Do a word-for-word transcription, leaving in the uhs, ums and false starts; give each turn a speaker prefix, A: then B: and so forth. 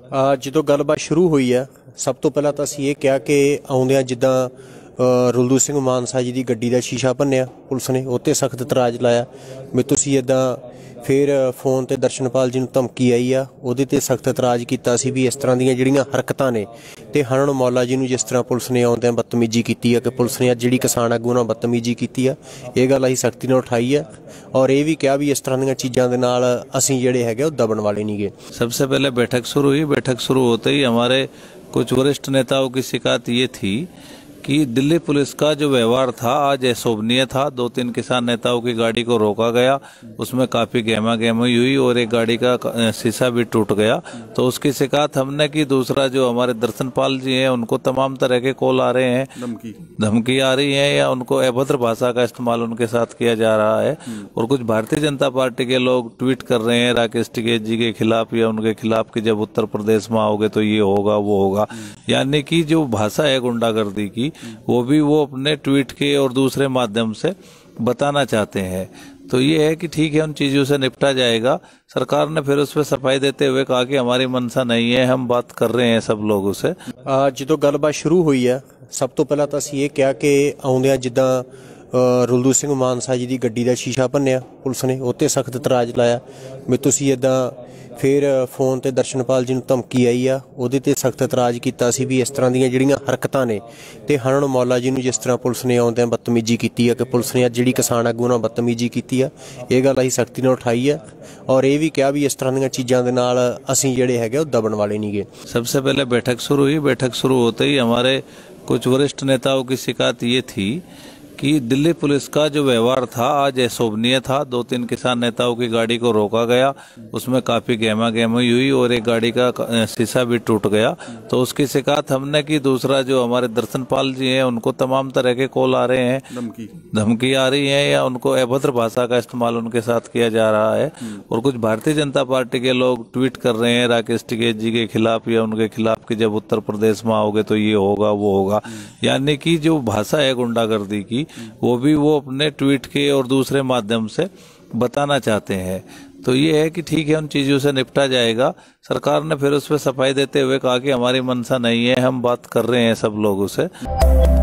A: ਜਦੋਂ ਗੱਲਬਾਤ ਸ਼ੁਰੂ ਹੋਈ ਆ ਸਭ ਤੋਂ ਪਹਿਲਾਂ ਤਾਂ ਅਸੀਂ ਇਹ ਕਿਹਾ ਕਿ ਆਉਂਦਿਆਂ ਜਿੱਦਾਂ ਰੁਲਦੂ ਸਿੰਘ ਮਾਨਸਾ ਜੀ ਦੀ ਗੱਡੀ ਦਾ ਸ਼ੀਸ਼ਾ ਭੰਨਿਆ ਪੁਲਿਸ ਨੇ ਉਹ 'ਤੇ ਸਖਤ ਇਤਰਾਜ਼ ਲਾਇਆ ਵੀ ਤੁਸੀਂ ਇੱਦਾਂ ਫਿਰ ਫੋਨ ਤੇ ਦਰਸ਼ਨਪਾਲ ਜੀ ਨੂੰ ਧਮਕੀ ਆਈ ਆ ਉਹਦੇ 'ਤੇ ਸਖਤ ਇਤਰਾਜ਼ ਕੀਤਾ ਸੀ ਵੀ ਇਸ ਤਰ੍ਹਾਂ ਦੀਆਂ ਜਿਹੜੀਆਂ ਹਰਕਤਾਂ ਨੇ ਤੇ ਹਰਨ ਮੌਲਾ ਜੀ ਨੂੰ ਜਿਸ ਤਰ੍ਹਾਂ ਪੁਲਿਸ ਨੇ ਆਉਂਦਿਆਂ ਬਦਤਮੀਜੀ ਕੀਤੀ ਆ ਕਿ ਪੁਲਿਸ ਨੇ ਅੱਜ ਜਿਹੜੀ ਕਿਸਾਨ ਆਗੂ ਨਾਲ ਬਦਤਮੀਜੀ ਕੀਤੀ ਆ ਇਹ ਗੱਲ ਅਸੀਂ ਸਖਤੀ ਨਾਲ ਉਠਾਈ ਆ और ये भी क्या भी इस तरह दी चीज़ों के नाल असीं जिहड़े हैगे दबण वाले नहीं गए।
B: सबसे पहले बैठक शुरू हुई। बैठक शुरू होते ही हमारे कुछ वरिष्ठ नेताओं की शिकायत ये थी कि दिल्ली पुलिस का जो व्यवहार था आज अशोभनीय था। दो तीन किसान नेताओं की गाड़ी को रोका गया, उसमें काफी गहमा गहमी हुई और एक गाड़ी का शीशा भी टूट गया। तो उसकी शिकायत हमने की। दूसरा जो हमारे दर्शनपाल जी हैं उनको तमाम तरह के कॉल आ रहे हैं, धमकी धमकी आ रही है या उनको अभद्र भाषा का इस्तेमाल उनके साथ किया जा रहा है। और कुछ भारतीय जनता पार्टी के लोग ट्वीट कर रहे हैं राकेश टिकैत जी के खिलाफ या उनके खिलाफ कि जब उत्तर प्रदेश में आओगे तो ये होगा वो होगा, यानी कि जो भाषा है गुंडागर्दी की वो भी वो अपने ट्वीट के और दूसरे माध्यम से बताना चाहते हैं। तो ये है कि ठीक है उन चीजों से निपटा जाएगा। सरकार ने फिर उस पर सफाई देते हुए कहा कि हमारी मंशा नहीं है, हम बात कर रहे हैं सब लोगों से।
A: जो गलबात शुरू हुई है सब तो पहला तो असीं ये कहा कि आउंदियां जिद्दां रुलदू सिंह मानसा जी की गड्डी का शीशा भन्निया पुलिस ने ਉਹ 'ਤੇ सख्त इतराज लाया भी तुसीं इदां फिर फोन ते दर्शनपाल जी ਨੂੰ ਧਮਕੀ ਆਈ ਆ ਉਹਦੇ 'ਤੇ ਸਖਤ ਇਤਰਾਜ਼ ਕੀਤਾ ਸੀ ਵੀ ਇਸ ਤਰ੍ਹਾਂ ਦੀਆਂ ਜਿਹੜੀਆਂ ਹਰਕਤਾਂ ਨੇ ਤੇ ਹਰਨ ਮੌਲਾ ਜੀ ਨੂੰ ਜਿਸ ਤਰ੍ਹਾਂ ਪੁਲਿਸ ਨੇ ਆਉਂਦਿਆਂ ਬਦਤਮੀਜੀ ਕੀਤੀ ਆ ਕਿ ਪੁਲਿਸ ਨੇ ਅੱਜ ਜਿਹੜੀ ਕਿਸਾਨ ਆਗੂ ਨਾਲ ਬਦਤਮੀਜੀ ਕੀਤੀ ਆ ਇਹ ਗੱਲ ਅਸੀਂ ਸਖਤੀ ਨਾਲ ਉਠਾਈ ਆ और ये भी क्या भी इस तरह दी चीज़ों के नाल असीं जिहड़े हैगे दबण वाले नहीं गए।
B: सबसे पहले बैठक शुरू हुई। बैठक शुरू होते ही हमारे कुछ वरिष्ठ नेताओं की शिकायत ये थी कि दिल्ली पुलिस का जो व्यवहार था आज अशोभनीय था। दो तीन किसान नेताओं की गाड़ी को रोका गया, उसमें काफी गहमा गहमी हुई और एक गाड़ी का शीशा भी टूट गया। तो उसकी शिकायत हमने की। दूसरा जो हमारे दर्शनपाल जी हैं उनको तमाम तरह के कॉल आ रहे हैं, धमकी धमकी आ रही है या उनको अभद्र भाषा का इस्तेमाल उनके साथ किया जा रहा है। और कुछ भारतीय जनता पार्टी के लोग ट्वीट कर रहे हैं राकेश टिकैत जी के खिलाफ या उनके खिलाफ कि जब उत्तर प्रदेश में आओगे तो ये होगा वो होगा, यानी कि जो भाषा है गुंडागर्दी की वो भी वो अपने ट्वीट के और दूसरे माध्यम से बताना चाहते हैं। तो ये है कि ठीक है उन चीजों से निपटा जाएगा। सरकार ने फिर उस पर सफाई देते हुए कहा कि हमारी मंशा नहीं है, हम बात कर रहे हैं सब लोगों से।